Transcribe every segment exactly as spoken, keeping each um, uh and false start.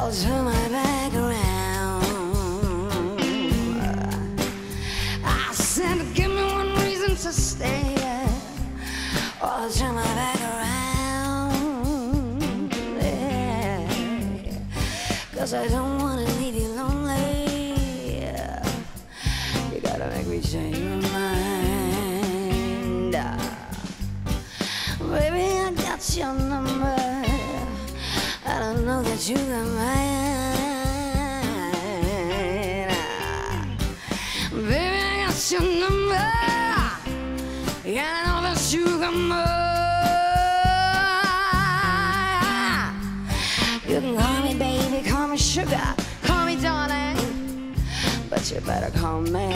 I'll turn my back around. I said, give me one reason to stay, or I'll turn my back around. Yeah. 'Cause I don't wanna leave you lonely. You gotta make me change my mind. Baby, I got your number. I don't know that you got mine. Baby, I got your number. Yeah, I know that you got mine. You can call me baby, call me sugar, call me darling, but you better call me.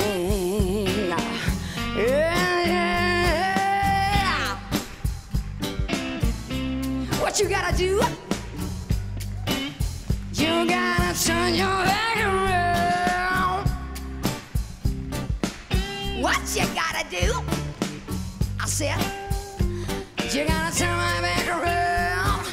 Yeah, yeah. What you gotta do? You gotta turn your back around. What you gotta do? I said, you gotta turn my back around.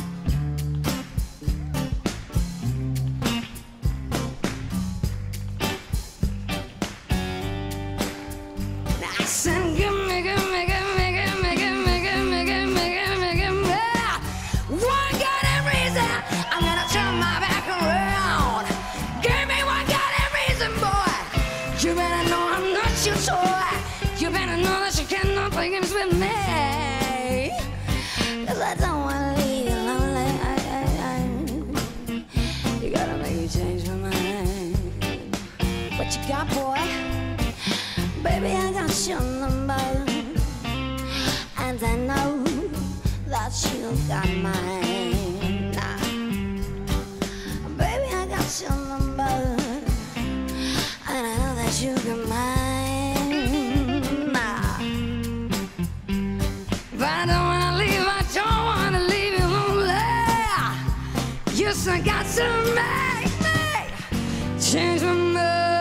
Now I said, give me, give me, give me, give me, give me, give me, give me, give me, give me one goddamn reason. I'm gonna turn my back around. Give me one goddamn reason, boy. You better know I'm not your toy. You better know that you cannot play games with me. 'Cause I don't wanna leave you lonely. I, I, I. You gotta make me change my mind. What you got, boy? Baby, I got your number, and I know that you got mine. Nah. Baby, I got your number, and I know that you got mine. Nah. But I don't wanna leave, I don't wanna leave you lonely. You still got to make me change my mind.